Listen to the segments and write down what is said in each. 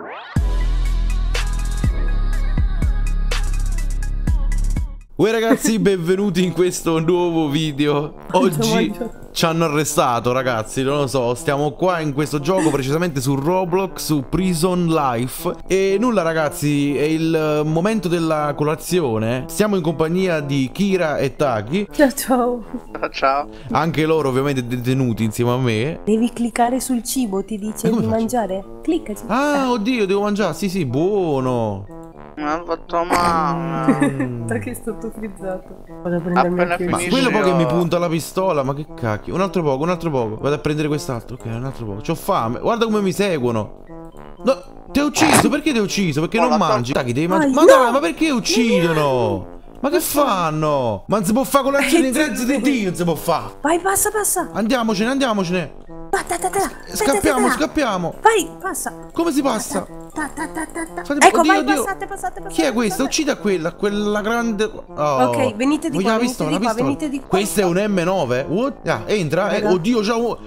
Uè ragazzi, benvenuti in questo nuovo video. Oggi ci hanno arrestato ragazzi, non lo so, stiamo qua in questo gioco, precisamente su Roblox, su Prison Life. E nulla ragazzi, è il momento della colazione. Siamo in compagnia di Kira e Taki. Ciao ciao. Ciao. Anche loro ovviamente detenuti insieme a me. Devi cliccare sul cibo, ti dice di mangiare. Cliccaci. Ah, oddio, devo mangiare, sì, buono. Mi ha fatto male. Perché è stato frizzato? Vado a prendermi Appena anche io. Ma finisci quello poi che io. mi punta la pistola, ma che cacchio. Un altro poco, un altro poco. Vado a prendere quest'altro. Ok, un altro poco. C'ho fame. Guarda come mi seguono. No, ti ho ucciso. Perché ti ho ucciso? Perché non mangi? Taki, devi mangiare. Ma dai, ma perché uccidono? Ma che fanno? Ma non si può fare colazione in grazia di Dio, non si può fare. Vai, passa, passa. Andiamocene, andiamocene. Scappiamo, scappiamo. Vai, passa. Come si passa? Ecco, Oddio, vai, oddio. passate. Chi è questa? Uccida quella grande. Oh. Ok, venite di qua, Vogliamo venite di qua, venite di qua. Questa è un M9. What? Ah, entra. Oddio, c'ha un.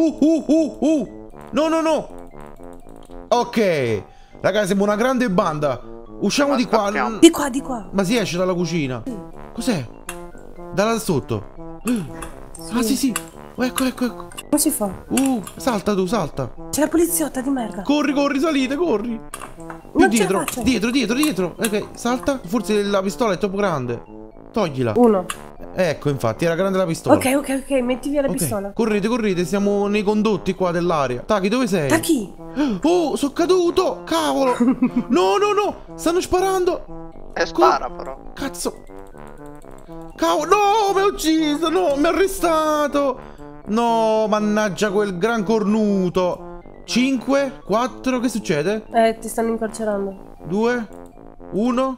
No. Ok. Ragazzi, siamo una grande banda. Usciamo Ma di qua. scappiamo. Di qua. Ma si esce dalla cucina. Cos'è? Dalla sotto. Ah, sì. Ecco. Come si fa? Salta tu, salta. C'è la poliziotta di merda. Corri, salite, corri. Più Non dietro, ce la faccio. dietro. Ok, salta. Forse la pistola è troppo grande. Toglila. Uno. Ecco, infatti, era grande la pistola. Ok, metti via la pistola. Correte, siamo nei condotti qua dell'aria. Taki, dove sei? Da chi? Oh, sono caduto! Cavolo! No! Stanno sparando! Spara però. Cazzo! Cavolo! No, mi ha ucciso! No, mi ha arrestato! No, mannaggia quel gran cornuto! 5, 4, che succede? Ti stanno incarcerando. 2, 1.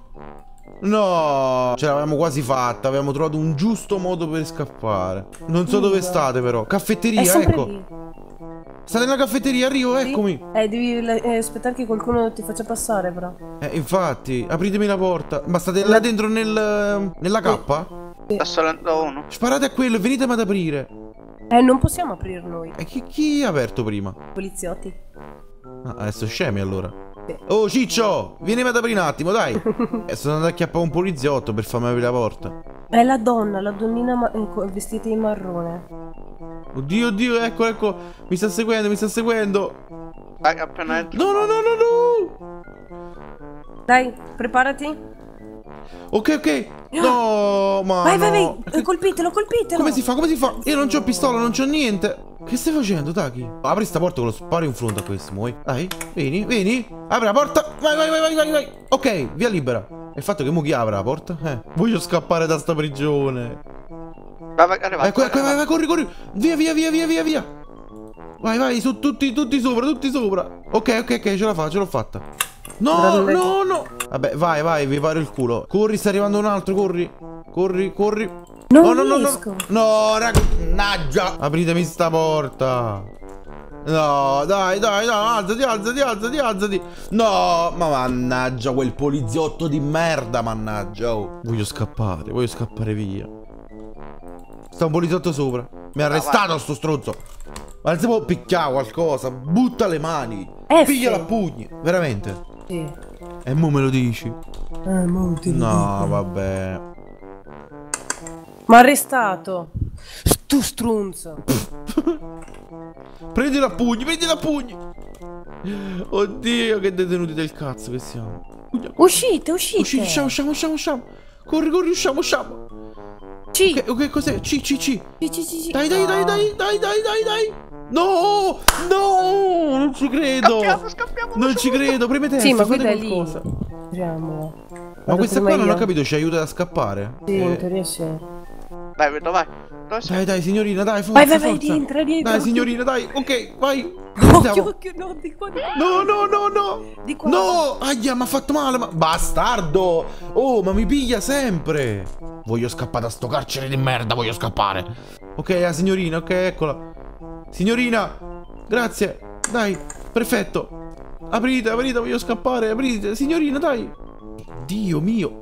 No, ce l'avevamo quasi fatta. Avevamo trovato un giusto modo per scappare. Non so dove state però. Caffetteria, ecco. Lì. State nella caffetteria, arrivo, Sì? eccomi. Devi aspettare che qualcuno ti faccia passare però. Infatti, apritemi la porta. Ma state là dentro nella cappa? Sta salendo uno. Sparate a quello e venitemi ad aprire. Non possiamo aprire noi. E chi ha aperto prima? Poliziotti. Ah, adesso scemi allora. Oh Ciccio, vieni ad aprire un attimo, dai. Sono andato a acchiappare un poliziotto per farmi aprire la porta. È la donnina vestita in marrone. Oddio, ecco. Mi sta seguendo. Vai, appena entro. No. Dai, preparati. Ok. No, ma Vai, no. colpitelo. Come si fa? Io non c'ho pistola, non c'ho niente. Che stai facendo, Taki? Apri sta porta con lo sparo in fronte a questo, muovi. Dai, vieni. Apri la porta. Vai. Ok, via libera. E il fatto che mo chi apre la porta? Voglio scappare da sta prigione. Vai, arriva. Ecco, vai, corri. Via. Vai, su tutti sopra. Ok, ce l'ho fatta. No. Vabbè, vai, vi paro il culo. Corri, sta arrivando un altro, corri. Non riesco. No, ragazzi, apritemi sta porta. No, dai, alzati. No, ma mannaggia quel poliziotto di merda, mannaggia. Oh. Voglio scappare via. Sta un poliziotto sopra. Mi ha arrestato sto stronzo. Ma non si può picchiare qualcosa. Butta le mani. Pigliala a pugni. Veramente. Sì. E mo me lo dici? Mo te lo dico. No, vabbè. Ma arrestato. Tu strunzo. Prendila a pugni. Oddio, che detenuti del cazzo che siamo. Uscite. Usciamo. Corri, usciamo. C. Ok, cos'è? C. Dai. No, non ci credo. Scappiamo. Non ci credo, preme testa, Sì, ma fate guarda lì. qualcosa. Entriamo. Ma questa qua non ho capito, ci aiuta a scappare? Sì, in teoria sì. Dai, vedo, vai. Dove sei? Dai, signorina, dai, forza. Vai, rientra. Dai, signorina, dai, ok, vai. Occhio, no, di qua. No. Di qua. No, ahia, mi ha fatto male, ma. Bastardo. Oh, ma mi piglia sempre. Voglio scappare da sto carcere di merda, voglio scappare. Ok, la signorina, ok, eccola. Signorina, grazie. Dai, perfetto. Aprite, voglio scappare, aprite. Signorina, dai. Dio mio.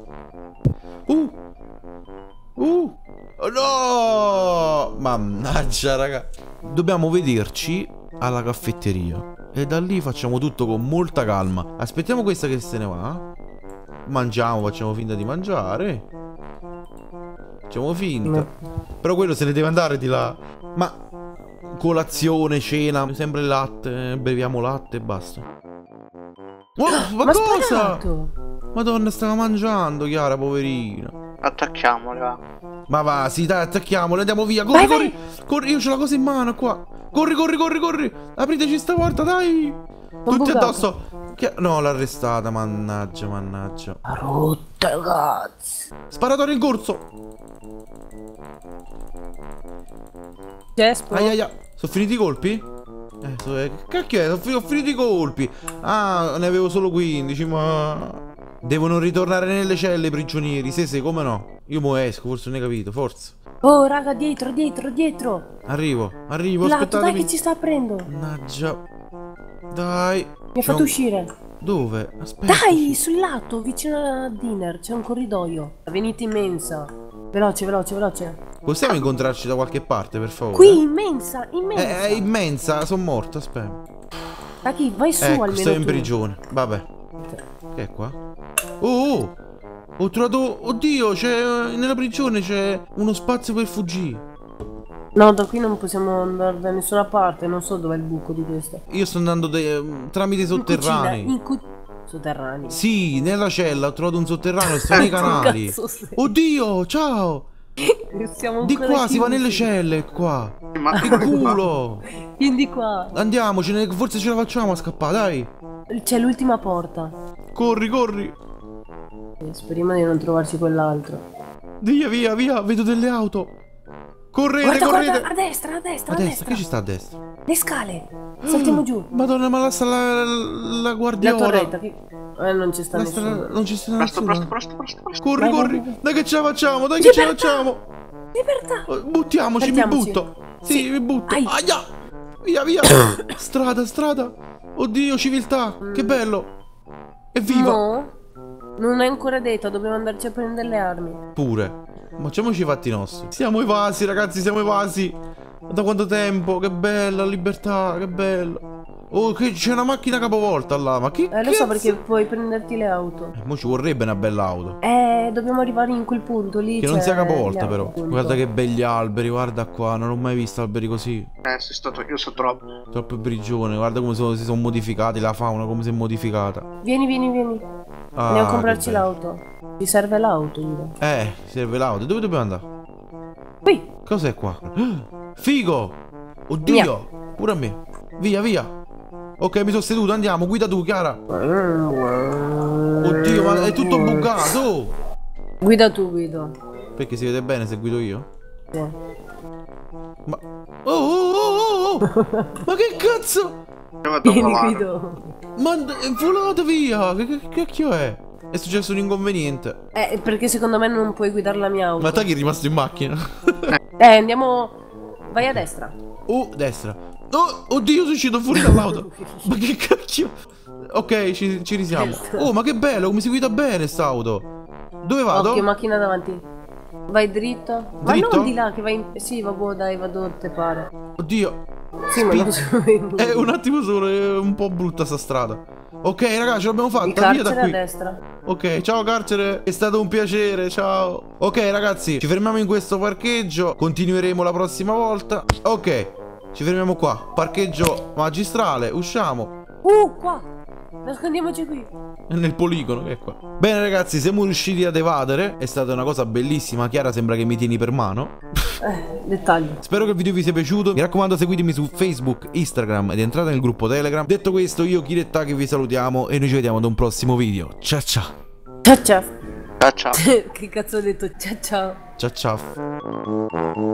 Oh, no! Mannaggia, raga. Dobbiamo vederci alla caffetteria. e da lì facciamo tutto con molta calma. Aspettiamo questa che se ne va. Mangiamo, facciamo finta di mangiare. Facciamo finta. Però quello se ne deve andare di là. Ma colazione, cena, sempre latte, beviamo latte e basta. Oh, ma cosa? Sparato. Madonna, stava mangiando Chiara, poverina. Attacchiamoli, va. Ma va, sì, dai, attacchiamole, andiamo via. Corri, corri, corri, io c'ho la cosa in mano qua. Corri, corri, corri, corri. Apriteci sta porta, dai. Tutti addosso. No, l'ha arrestata, mannaggia, mannaggia. Rotta cazzo. Sparatorio in corso. Gespo. Aia. Sono finiti i colpi? Che cacchio è? Ho finito i colpi. Ah, ne avevo solo 15, ma... Devono ritornare nelle celle i prigionieri. Se, come no? Io mo esco, forse non hai capito, forza. Oh, raga, dietro, dietro, dietro. Arrivo, Lato, aspettatemi. dai che ci sta aprendo. Mannaggia. Dai. Mi ha fatto uscire. Dove? Aspetta. Dai, sul lato, vicino a dinner, c'è un corridoio. Venite in mensa. Veloce, veloce, veloce. Possiamo incontrarci da qualche parte, per favore? Qui, in mensa, in mensa. È immensa, sono morto, aspetta. Da chi? Vai su Ecco, almeno sto in tu. prigione. Vabbè. Che è qua? Oh, ho trovato... Oddio, c'è... Nella prigione c'è uno spazio per fuggire. No, da qui non possiamo andare da nessuna parte. Non so dov'è il buco di questa. Io sto andando tramite i sotterranei. Sotterranei. Sì, nella cella ho trovato un sotterraneo e sto nei canali. Cazzo sei? Oddio, ciao. Siamo Di ancora qua si va chiusi. nelle celle, qua. Ma Che culo. Vieni di qua. Andiamocene, forse ce la facciamo a scappare, dai. C'è l'ultima porta. Corri, corri. Speriamo di non trovarci quell'altro. Via, via, via, vedo delle auto. Correte, Guarda, correte. guarda, a destra, a destra, A a destra, destra. che ci sta a destra? Le scale. Saltiamo giù. Madonna, ma là sta la La guardiola. torretta. Non ci sta Là nessuno. non ci sta presto, nessuno. presto. Corri, Vai, corri. vai, vai. Dai che ce la facciamo, dai che ce la Libertà. facciamo. Libertà. Buttiamoci, mi Mettiamoci. butto. Sì, mi butto. Ai. Aia. Via, via. Strada, strada. Oddio, civiltà. Che bello. Evviva. No. Non è ancora detto, dobbiamo andarci a prendere le armi. Pure. Facciamoci i fatti nostri. Siamo evasi, ragazzi, siamo evasi. Da quanto tempo? Che bella libertà, che bello. Oh, che c'è una macchina capovolta là, ma che Lo so cazzo? perché puoi prenderti le auto. Mo ci vorrebbe una bella auto. Dobbiamo arrivare in quel punto lì. Che non sia c'è capovolta gli però. appunto. Guarda che belli alberi, guarda qua, non ho mai visto alberi così. sei stato io, so troppo. Troppe prigioni, guarda come si sono modificati, la fauna come si è modificata. Vieni, vieni, vieni. Ah, Andiamo a comprarci che bello. l'auto. Ti serve l'auto, Ivo. Serve l'auto. Dove dobbiamo andare? Qui. Cos'è qua? Figo! Oddio! Pure a me. Via, via. Ok, mi sono seduto, andiamo, guida tu, Chiara. Oddio, ma è tutto bucato. Guida tu, Guido. Perché si vede bene se guido io? Sì. Ma... Oh! Ma che cazzo? Io vado a Vieni, provare. Guido. Ma volate via! Che cacchio è? È successo un inconveniente. Perché secondo me non puoi guidare la mia auto. Ma Taghi è rimasto in macchina. Andiamo. Vai a destra. Oh, destra. Oh, oddio, sono uscito fuori dall'auto. Ma che cacchio? Ok, ci risiamo. Oh, ma che bello, come si guida bene st'auto. Dove vado? Occhio, macchina davanti. Vai dritto. Ma Dritto? non di là che vai in... Sì, vabbè, dai, vado dove te pare. Oddio. Sì, ma non so. Un attimo solo, è un po' brutta sta strada. Ok, ragazzi, ce l'abbiamo Il fatta, via da carcere a qui. destra. Ok, ciao carcere, è stato un piacere, ciao. Ok ragazzi, ci fermiamo in questo parcheggio. Continueremo la prossima volta. Ok, ci fermiamo qua. Parcheggio magistrale, usciamo. Qua. Nascondiamoci qui. Nel poligono che è qua. Bene ragazzi, siamo riusciti ad evadere. È stata una cosa bellissima. Chiara sembra che mi tieni per mano. Dettagli. Spero che il video vi sia piaciuto. Mi raccomando, seguitemi su Facebook, Instagram ed entrate nel gruppo Telegram. Detto questo, io Kira e Taghi vi salutiamo e noi ci vediamo ad un prossimo video. Ciao ciao. Ciao ciao. Ciao. Che cazzo ho detto? Ciao ciao. Ciao ciao.